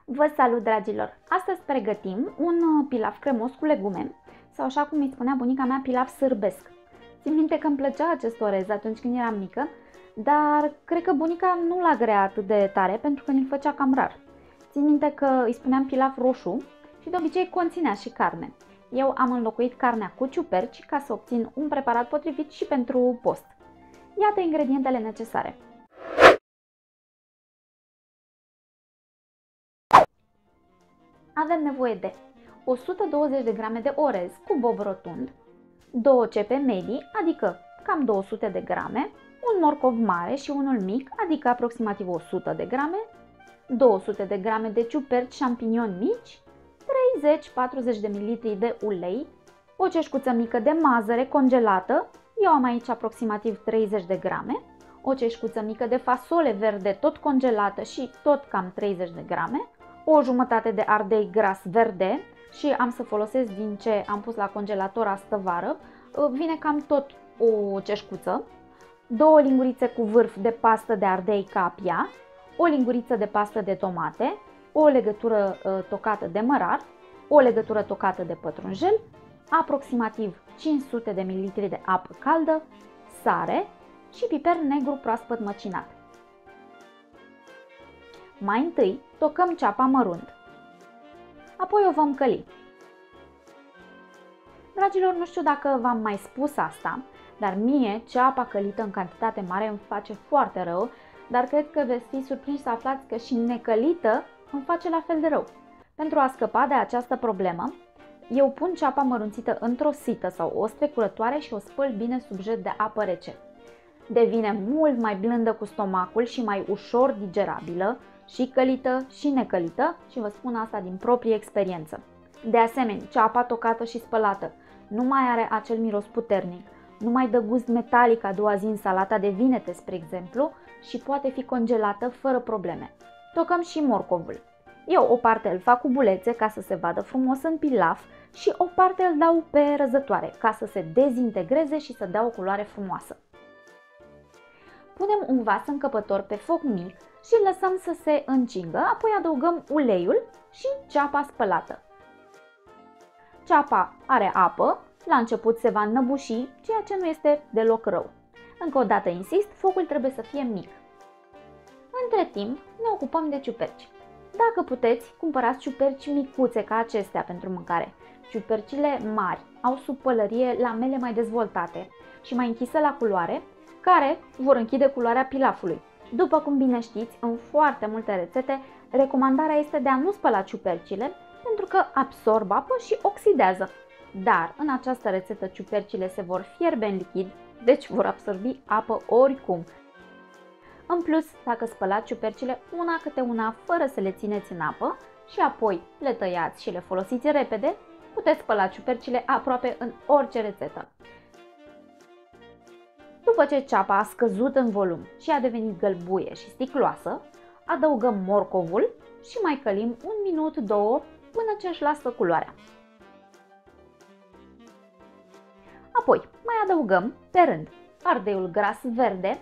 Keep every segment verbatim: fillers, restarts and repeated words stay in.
Vă salut, dragilor! Astăzi pregătim un pilaf cremos cu legume sau, așa cum îi spunea bunica mea, pilaf sârbesc. Țin minte că îmi plăcea acest orez atunci când eram mică, dar cred că bunica nu l-a grea atât de tare pentru că ne-l făcea cam rar. Țin minte că îi spuneam pilaf roșu și de obicei conținea și carne. Eu am înlocuit carnea cu ciuperci ca să obțin un preparat potrivit și pentru post. Iată ingredientele necesare. Avem nevoie de o sută douăzeci de grame de orez cu bob rotund, două cepe medii, adică cam două sute de grame, un morcov mare și unul mic, adică aproximativ o sută de grame, două sute de grame de ciuperci șampinioni mici, treizeci patruzeci de mililitri de ulei, o ceșcuță mică de mazăre congelată, eu am aici aproximativ treizeci de grame, o ceșcuță mică de fasole verde tot congelată și tot cam treizeci de grame, o jumătate de ardei gras verde și am să folosesc din ce am pus la congelator astă vară, vine cam tot o ceșcuță, două lingurițe cu vârf de pastă de ardei capia, o linguriță de pastă de tomate, o legătură tocată de mărar, o legătură tocată de pătrunjel, aproximativ cinci sute de mililitri de apă caldă, sare și piper negru proaspăt măcinat. Mai întâi tocăm ceapa mărunt, apoi o vom căli. Dragilor, nu știu dacă v-am mai spus asta, dar mie ceapa călită în cantitate mare îmi face foarte rău, dar cred că veți fi surprinși să aflați că și necălită îmi face la fel de rău. Pentru a scăpa de această problemă, eu pun ceapa mărunțită într-o sită sau o strecurătoare și o spăl bine sub jet de apă rece. Devine mult mai blândă cu stomacul și mai ușor digerabilă, și călită și necălită, și vă spun asta din proprie experiență. De asemenea, ceapa tocată și spălată nu mai are acel miros puternic, nu mai dă gust metalic a doua zi în salata de vinete, spre exemplu, și poate fi congelată fără probleme. Tocăm și morcovul. Eu o parte îl fac cu bulețe ca să se vadă frumos în pilaf și o parte îl dau pe răzătoare ca să se dezintegreze și să dea o culoare frumoasă. Punem un vas încăpător pe foc mic și îl lăsăm să se încingă, apoi adăugăm uleiul și ceapa spălată. Ceapa are apă, la început se va înnăbuși, ceea ce nu este deloc rău. Încă o dată insist, focul trebuie să fie mic. Între timp ne ocupăm de ciuperci. Dacă puteți, cumpărați ciuperci micuțe ca acestea pentru mâncare. Ciupercile mari au sub pălărie lamele mai dezvoltate și mai închisă la culoare, care vor închide culoarea pilafului. După cum bine știți, în foarte multe rețete, recomandarea este de a nu spăla ciupercile pentru că absorb apă și oxidează. Dar în această rețetă ciupercile se vor fierbe în lichid, deci vor absorbi apă oricum. În plus, dacă spălați ciupercile una câte una fără să le țineți în apă și apoi le tăiați și le folosiți repede, puteți spăla ciupercile aproape în orice rețetă. După ce ceapa a scăzut în volum și a devenit gălbuie și sticloasă, adăugăm morcovul și mai călim un minut, două, până ce își lasă culoarea. Apoi mai adăugăm pe rând ardeiul gras verde,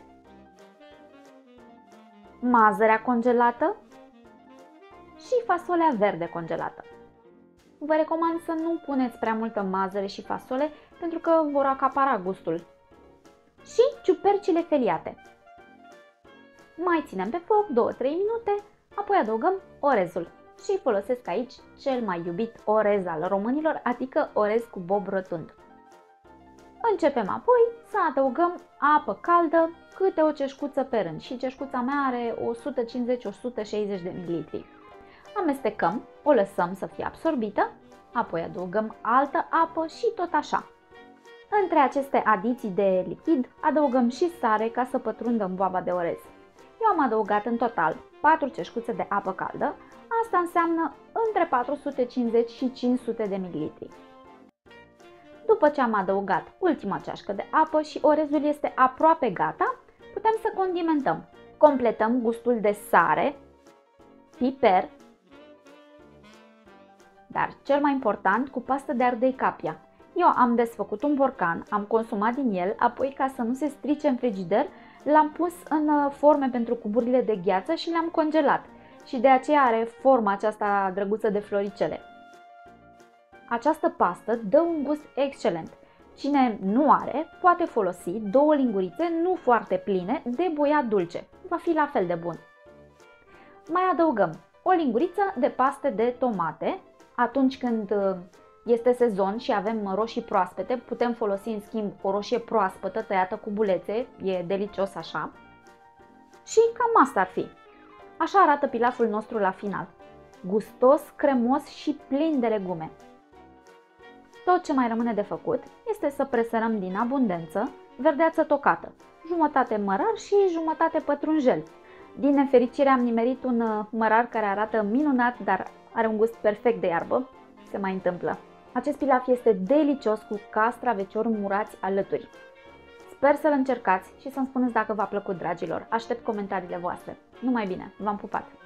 mazărea congelată și fasolea verde congelată. Vă recomand să nu puneți prea multă mazăre și fasole pentru că vor acapara gustul. Și ciupercile feliate. Mai ținem pe foc două trei minute, apoi adăugăm orezul și folosesc aici cel mai iubit orez al românilor, adică orez cu bob rotund. Începem apoi să adăugăm apă caldă, câte o ceșcuță pe rând, și ceșcuța mea are o sută cincizeci - o sută șaizeci de mililitri. Amestecăm, o lăsăm să fie absorbită, apoi adăugăm altă apă și tot așa. Între aceste adiții de lichid adăugăm și sare ca să pătrundă în boaba de orez. Eu am adăugat în total patru ceșcuțe de apă caldă, asta înseamnă între patru sute cincizeci și cinci sute de mililitri. După ce am adăugat ultima ceașcă de apă și orezul este aproape gata, putem să condimentăm. Completăm gustul de sare, piper, dar cel mai important cu pastă de ardei capia. Eu am desfăcut un borcan, am consumat din el, apoi ca să nu se strice în frigider, l-am pus în forme pentru cuburile de gheață și le-am congelat. și de aceea are forma aceasta drăguță de floricele. Această pastă dă un gust excelent. Cine nu are, poate folosi două lingurițe nu foarte pline de boiat dulce. Va fi la fel de bun. Mai adăugăm o linguriță de paste de tomate. Atunci când este sezon și avem roșii proaspete, putem folosi în schimb o roșie proaspătă tăiată cu bulețe, e delicios așa. Și cam asta ar fi. Așa arată pilaful nostru la final. Gustos, cremos și plin de legume. Tot ce mai rămâne de făcut este să presărăm din abundență verdeață tocată, jumătate mărar și jumătate pătrunjel. Din nefericire am nimerit un mărar care arată minunat, dar are un gust perfect de iarbă. Se mai întâmplă. Acest pilaf este delicios cu castraveciori murați alături. Sper să-l încercați și să-mi spuneți dacă v-a plăcut, dragilor. Aștept comentariile voastre. Numai bine, v-am pupat!